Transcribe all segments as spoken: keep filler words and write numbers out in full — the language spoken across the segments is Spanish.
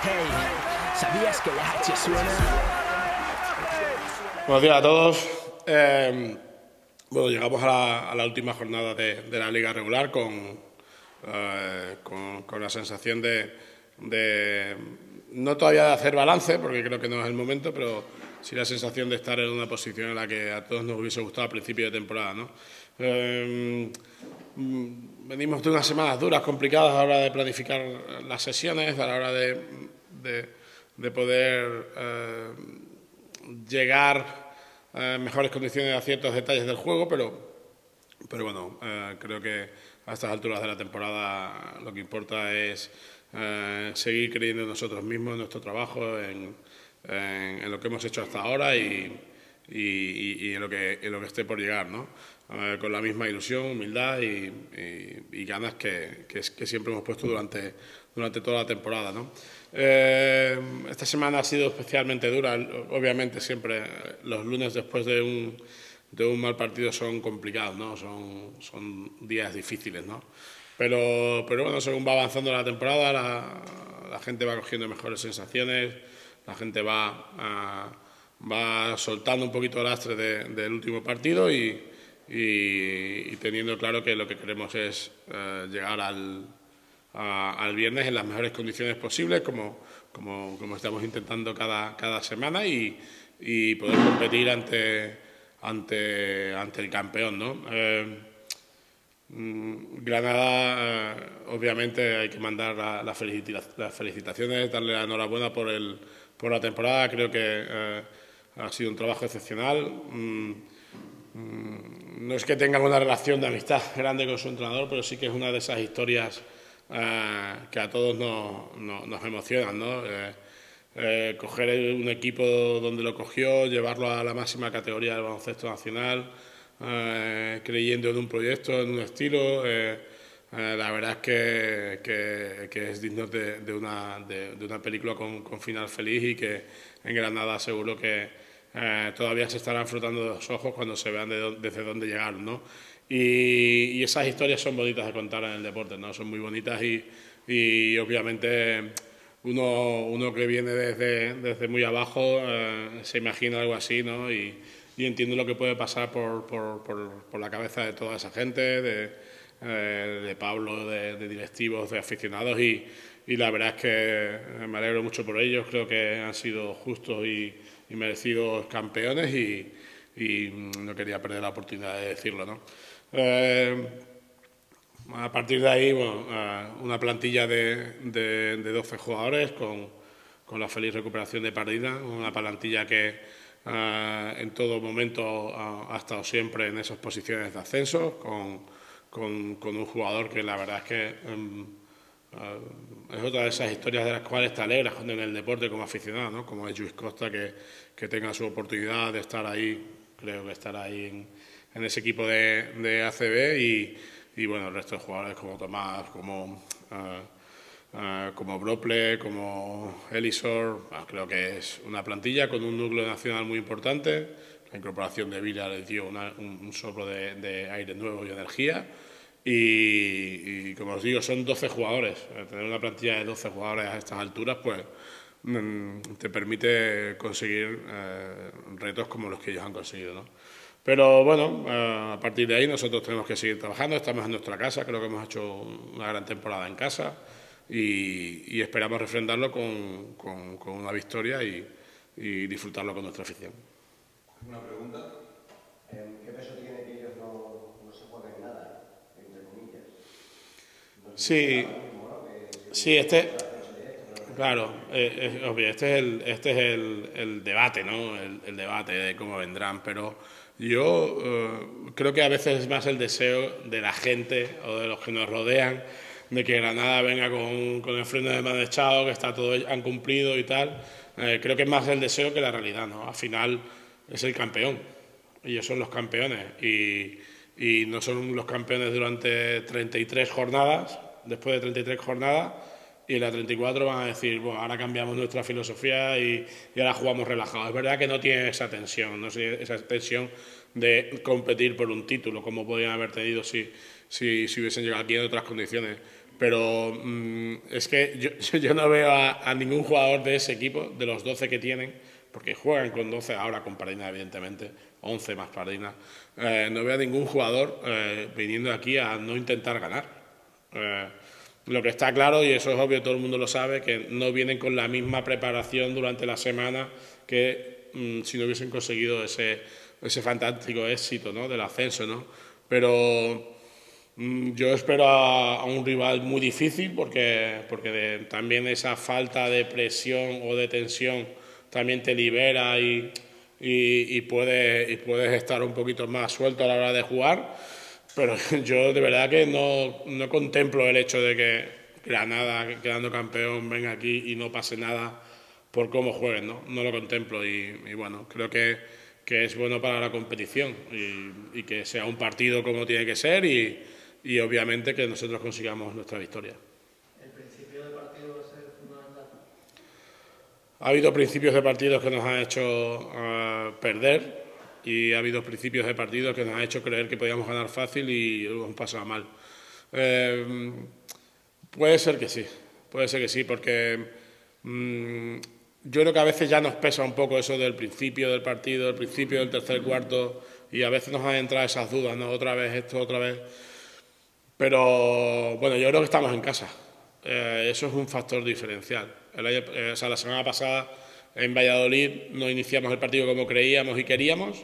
Hey, ¿sabías que la H suena? Buenos días a todos. Eh, bueno, llegamos a la, a la última jornada de, de la liga regular con, eh, con, con la sensación de, de, no todavía de hacer balance, porque creo que no es el momento, pero sí la sensación de estar en una posición en la que a todos nos hubiese gustado al principio de temporada, ¿no? Eh, venimos de unas semanas duras, complicadas a la hora de planificar las sesiones, a la hora de, de, de poder eh, llegar a mejores condiciones a ciertos detalles del juego, pero, pero bueno, eh, creo que a estas alturas de la temporada lo que importa es eh, seguir creyendo en nosotros mismos, en nuestro trabajo, en, en, en lo que hemos hecho hasta ahora y, y, y en, lo que, en lo que esté por llegar, ¿no? Eh, con la misma ilusión, humildad y, y, y ganas que, que, que siempre hemos puesto durante, durante toda la temporada, ¿no? Eh, esta semana ha sido especialmente dura, obviamente siempre los lunes después de un, de un mal partido son complicados, ¿no? Son, son días difíciles, ¿no? Pero, pero bueno, según va avanzando la temporada, la, la gente va cogiendo mejores sensaciones, la gente va, a, va soltando un poquito el lastre de, del último partido y, y, y teniendo claro que lo que queremos es eh, llegar al, a, al viernes en las mejores condiciones posibles, como, como, como estamos intentando cada, cada semana y, y poder competir ante, ante, ante el campeón, ¿no? Eh, Granada, eh, obviamente hay que mandar la, la felicita, las felicitaciones, darle la enhorabuena por, el, por la temporada, creo que eh, ha sido un trabajo excepcional. Mm, mm, no es que tengan una relación de amistad grande con su entrenador, pero sí que es una de esas historias eh, que a todos nos, nos, nos emocionan, ¿no? Eh, eh, coger un equipo donde lo cogió, llevarlo a la máxima categoría del baloncesto nacional, Eh, creyendo en un proyecto, en un estilo, eh, eh, la verdad es que, que, que es digno de, de, una, de, de una película con, con final feliz y que en Granada seguro que eh, todavía se estarán frotando los ojos cuando se vean de do, desde dónde llegaron, ¿no? Y, y esas historias son bonitas de contar en el deporte, ¿no? Son muy bonitas y, y obviamente uno, uno que viene desde, desde muy abajo eh, se imagina algo así, ¿no? Y, y entiendo lo que puede pasar por, por, por, por la cabeza de toda esa gente, de, eh, de Pablo, de, de directivos, de aficionados y, y la verdad es que me alegro mucho por ellos, creo que han sido justos y, y merecidos campeones y, y no quería perder la oportunidad de decirlo, ¿no? Eh, a partir de ahí, bueno, una plantilla de, de, de doce jugadores con, con la feliz recuperación de Pardina, una plantilla que Uh, en todo momento uh, ha estado siempre en esas posiciones de ascenso, con, con, con un jugador que la verdad es que um, uh, es otra de esas historias de las cuales te alegras en el deporte como aficionado, ¿no? Como es Lluís Costa, que, que tenga su oportunidad de estar ahí, creo que estará ahí en, en ese equipo de, de A C B y, y bueno, el resto de jugadores como Tomás, como... Uh, Uh, como Brople, como Elisor, bueno, creo que es una plantilla con un núcleo nacional muy importante. La incorporación de Vila le dio una, un, un soplo de, de aire nuevo y energía. Y, y como os digo, son doce jugadores. Tener una plantilla de doce jugadores a estas alturas, pues mm, te permite conseguir eh, retos como los que ellos han conseguido, ¿no? Pero bueno, eh, a partir de ahí nosotros tenemos que seguir trabajando. Estamos en nuestra casa, creo que hemos hecho una gran temporada en casa. Y, y esperamos refrendarlo con, con, con una victoria y, y disfrutarlo con nuestra afición. Una pregunta. ¿Qué peso tiene que ellos no, no se jueguen nada, entre comillas? No sí, mismo, ¿no? que, sí, este, claro, eh, es obvio, este es el, este es el, el debate, ¿no? El, el debate de cómo vendrán, pero yo eh, creo que a veces es más el deseo de la gente o de los que nos rodean de que Granada venga con, con el freno de mano echado, que está todo han cumplido y tal. Eh, creo que es más el deseo que la realidad, ¿no? Al final es el campeón. Ellos son los campeones y, y no son los campeones durante treinta y tres jornadas, después de treinta y tres jornadas, y en la treinta y cuatro van a decir, bueno, ahora cambiamos nuestra filosofía y, y ahora jugamos relajados. Es verdad que no tiene esa tensión, no esa tensión de competir por un título, como podrían haber tenido si, si, si hubiesen llegado aquí en otras condiciones. pero mmm, es que yo, yo no veo a, a ningún jugador de ese equipo, de los doce que tienen, porque juegan con doce, ahora con Pardina, evidentemente, once más Pardina, eh, no veo a ningún jugador eh, viniendo aquí a no intentar ganar. Eh, lo que está claro, y eso es obvio, todo el mundo lo sabe, que no vienen con la misma preparación durante la semana que mmm, si no hubiesen conseguido ese, ese fantástico éxito, ¿no?, del ascenso, ¿no? Pero mmm, yo espero a, a un rival muy difícil, porque, porque de, también esa falta de presión o de tensión también te libera y, y, y, puedes, y puedes estar un poquito más suelto a la hora de jugar. Pero yo de verdad que no, no contemplo el hecho de que Granada, quedando campeón, venga aquí y no pase nada por cómo jueguen, ¿no? No lo contemplo y, y bueno, creo que, que es bueno para la competición y, y que sea un partido como tiene que ser y, y obviamente que nosotros consigamos nuestra victoria. ¿El principio de partido va a ser fundamental? Ha habido principios de partidos que nos han hecho uh, perder. Y ha habido principios de partidos que nos han hecho creer que podíamos ganar fácil y lo hemos pasado mal. Eh, puede ser que sí, puede ser que sí, porque mmm, yo creo que a veces ya nos pesa un poco eso del principio del partido, del principio del tercer cuarto, y a veces nos han entrado esas dudas, ¿no? Otra vez esto, otra vez. Pero bueno, yo creo que estamos en casa. Eh, eso es un factor diferencial. El año, eh, o sea, la semana pasada en Valladolid no iniciamos el partido como creíamos y queríamos.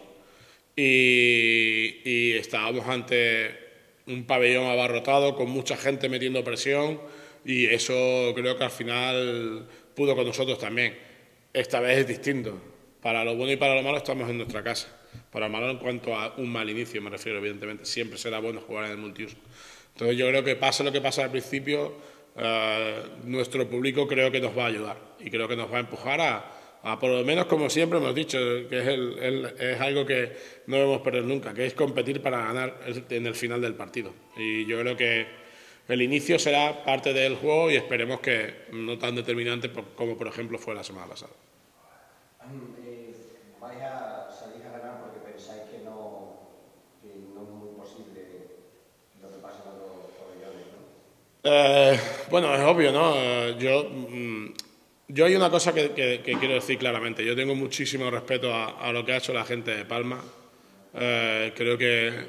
Y, y estábamos ante un pabellón abarrotado con mucha gente metiendo presión y eso creo que al final pudo con nosotros también. Esta vez es distinto. Para lo bueno y para lo malo estamos en nuestra casa. Para lo malo en cuanto a un mal inicio me refiero, evidentemente. Siempre será bueno jugar en el multiuso. Entonces yo creo que pase lo que pase al principio, eh, nuestro público creo que nos va a ayudar y creo que nos va a empujar a Ah, por lo menos, como siempre hemos dicho, que es, el, el, es algo que no debemos perder nunca, que es competir para ganar en el final del partido. Y yo creo que el inicio será parte del juego y esperemos que no tan determinante como, por ejemplo, fue la semana pasada. Eh, ¿Vais a salir a ganar porque pensáis que no, que no es muy posible lo que pasa en los pabellones, ¿no? Eh, bueno, es obvio, ¿no? Yo... Mm, Yo hay una cosa que, que, que quiero decir claramente. Yo tengo muchísimo respeto a, a lo que ha hecho la gente de Palma. Eh, creo que,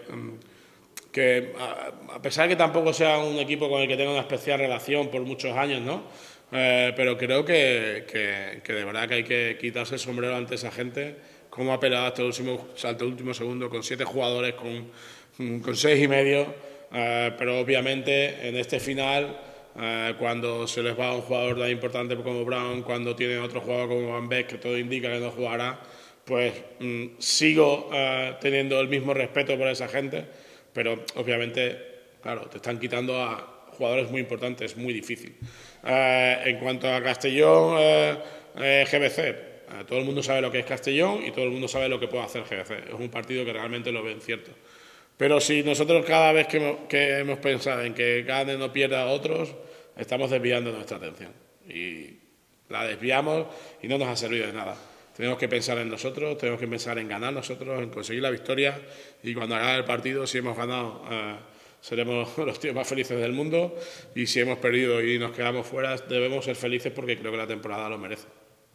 que a, a pesar de que tampoco sea un equipo con el que tenga una especial relación por muchos años, ¿no? Eh, pero creo que, que, que de verdad que hay que quitarse el sombrero ante esa gente. Cómo ha peleado hasta el último, hasta el último segundo con siete jugadores, con, con seis y medio. Eh, pero obviamente en este final... Uh, cuando se les va a un jugador tan importante como Brown, cuando tienen otro jugador como Van Beek, que todo indica que no jugará, pues mm, sigo uh, teniendo el mismo respeto por esa gente, pero obviamente, claro, te están quitando a jugadores muy importantes, es muy difícil. Uh, en cuanto a Castellón, uh, uh, G B C, uh, todo el mundo sabe lo que es Castellón y todo el mundo sabe lo que puede hacer G B C. Es un partido que realmente lo ven cierto. Pero si nosotros cada vez que hemos, que hemos pensado en que gane o pierda a otros, estamos desviando nuestra atención. Y la desviamos y no nos ha servido de nada. Tenemos que pensar en nosotros, tenemos que pensar en ganar nosotros, en conseguir la victoria y cuando acabe el partido, si hemos ganado, eh, seremos los tíos más felices del mundo y si hemos perdido y nos quedamos fuera, debemos ser felices porque creo que la temporada lo merece.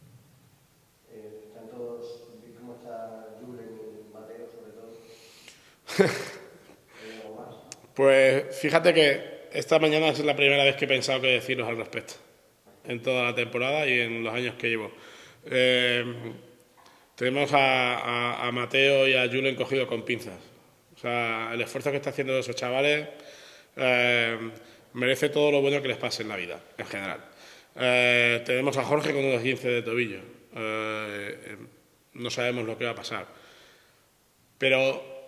¿Están todos, cómo está Julen y Mateo sobre todo? Pues fíjate que esta mañana es la primera vez que he pensado qué deciros al respecto, en toda la temporada y en los años que llevo. Eh, tenemos a, a, a Mateo y a Julen cogido con pinzas. O sea, el esfuerzo que está haciendo esos chavales eh, merece todo lo bueno que les pase en la vida, en general. Eh, tenemos a Jorge con unos quince de tobillo. Eh, no sabemos lo que va a pasar. Pero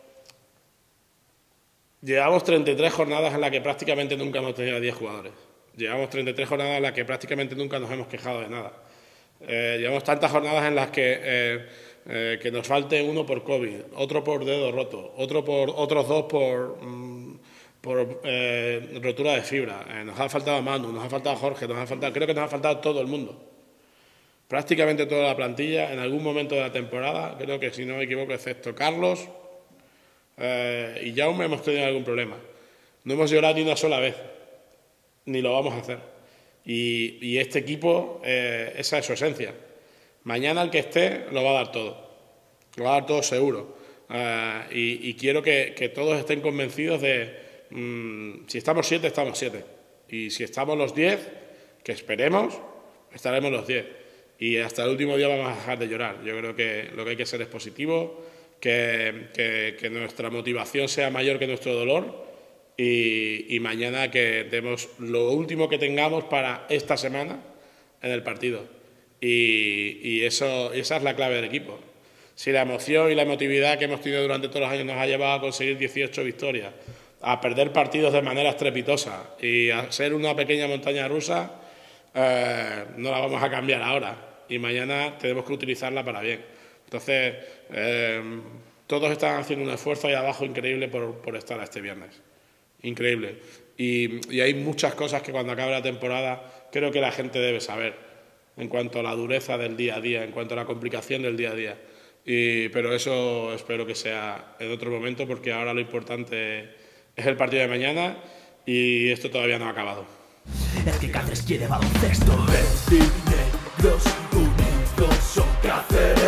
llevamos treinta y tres jornadas en las que prácticamente nunca hemos tenido a diez jugadores. Llevamos treinta y tres jornadas en las que prácticamente nunca nos hemos quejado de nada. Eh, llevamos tantas jornadas en las que, eh, eh, que nos falte uno por COVID, otro por dedo roto, otro por, otros dos por, mm, por eh, rotura de fibra. Eh, nos ha faltado Manu, nos ha faltado Jorge, nos ha faltado, creo que nos ha faltado todo el mundo. Prácticamente toda la plantilla en algún momento de la temporada, creo que si no me equivoco, excepto Carlos eh, y Jaume, hemos tenido algún problema. No hemos llorado ni una sola vez. ni lo vamos a hacer. Y, y este equipo, eh, esa es su esencia. Mañana el que esté lo va a dar todo, lo va a dar todo seguro. Uh, y, y quiero que, que todos estén convencidos de, mmm, si estamos siete, estamos siete. Y si estamos los diez, que esperemos, estaremos los diez. Y hasta el último día vamos a dejar de llorar. Yo creo que lo que hay que hacer es positivo, que, que, que nuestra motivación sea mayor que nuestro dolor y, y mañana que demos lo último que tengamos para esta semana en el partido. Y, y eso, esa es la clave del equipo. Si la emoción y la emotividad que hemos tenido durante todos los años nos ha llevado a conseguir dieciocho victorias, a perder partidos de manera estrepitosa y a ser una pequeña montaña rusa, eh, no la vamos a cambiar ahora. Y mañana tenemos que utilizarla para bien. Entonces, eh, todos están haciendo un esfuerzo ahí abajo increíble por, por estar este viernes. Increíble. Y, y hay muchas cosas que cuando acabe la temporada creo que la gente debe saber en cuanto a la dureza del día a día, en cuanto a la complicación del día a día. Y, pero eso espero que sea en otro momento, porque ahora lo importante es el partido de mañana y esto todavía no ha acabado. Es que Cáceres quiere baloncesto. Verdes y negros unidos son Cáceres.